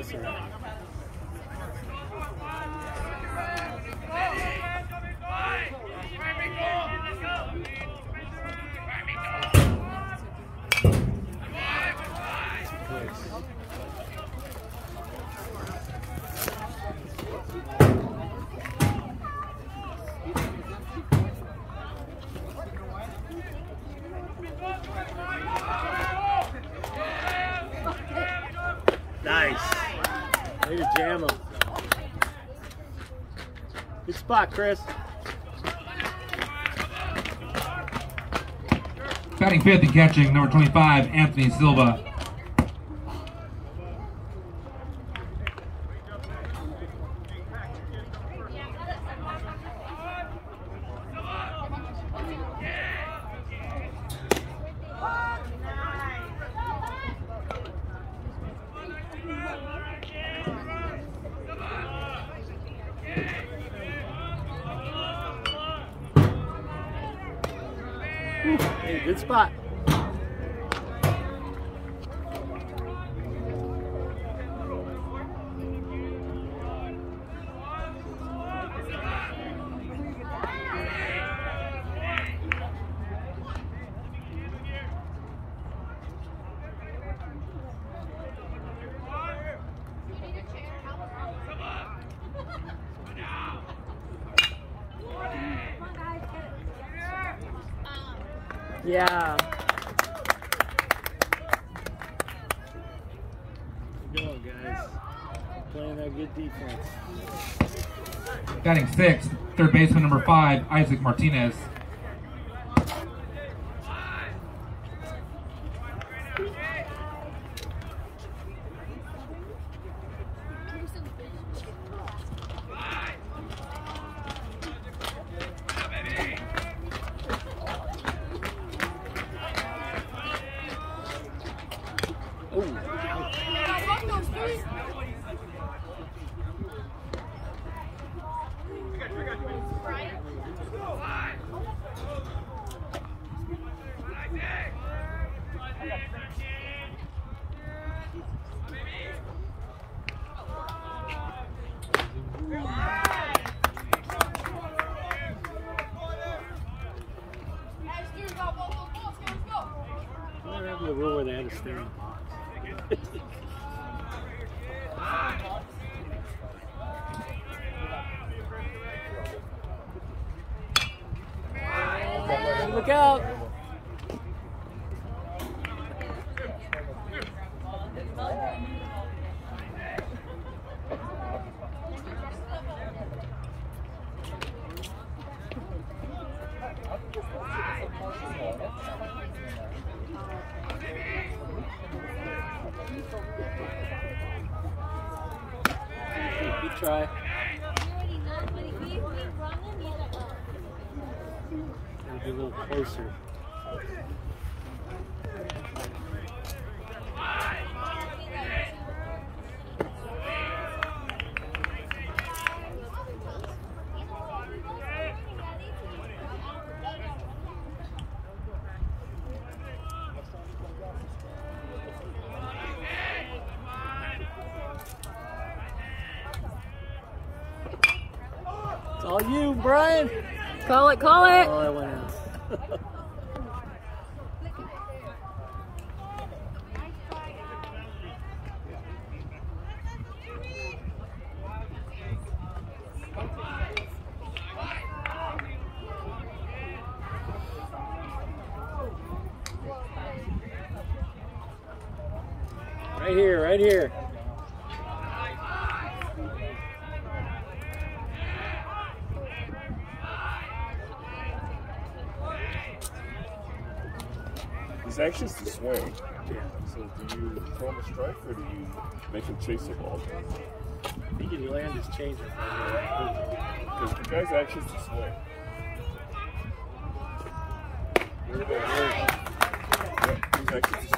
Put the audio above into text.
this around. Nice. Way to jam him. Good spot, Chris. Batting fifth and catching, number 25, Anthony Silva. Hey, good spot. Yeah. Good going, guys. Playing that good defense. Batting sixth, third baseman, number 5, Isaac Martinez. The rule where they had to stay in the box. Look out! Good try. Gotta be a little closer. It's all you, Brian. Call it, call it. Oh, that went out. Right here, right here. He's anxious to swing. Yeah. So do you throw him a strike or do you make him chase the ball? He can land his changer. Because the guy's anxious to swing. Yeah, he's anxious to swing.